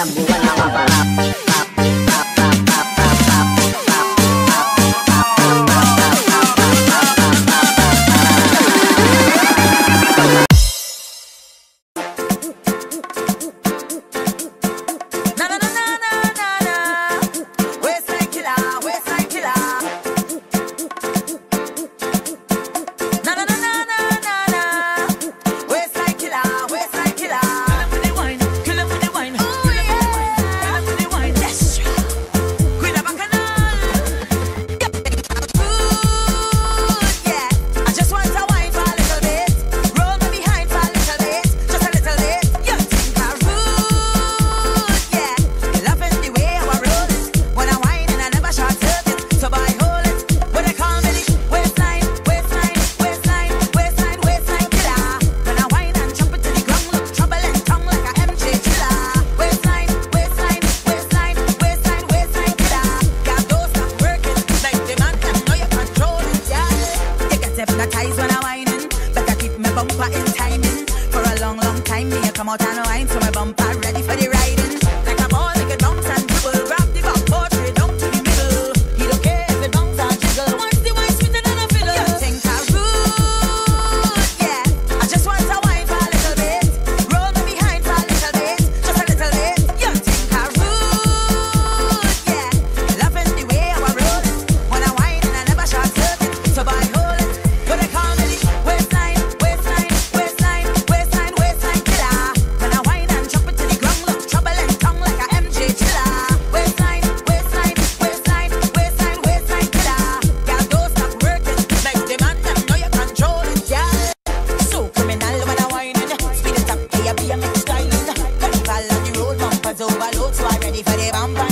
number one, now I'm a rap. Come out and wine, so my bumper ready for the riding. Like a ball, make it bounce and dribble. Grab the back portrait down to the middle. He don't care if it bounce and jiggle. Once the wine sweeter than a fiddle. You think I rude, yeah. I just want to wine for a little bit. Roll me behind for a little bit. Just a little bit. You think I rude, yeah. Loving the way I roll it. When I wine and I never short circuit. So boy, hold it. What they call me the waistline, waistline, waistline, waistline, waistline killer. When I wine and jump it to the ground, look trouble and tongue like a MJ chiller. Waistline, waistline, waistline, waistline, waistline killer. Girl, don't stop working. Make the man them know you control it, yeah. So criminal when I whining. Speed it up, be a mix styling. Carnival on the road, bumpers overload, so I ready for the bumper.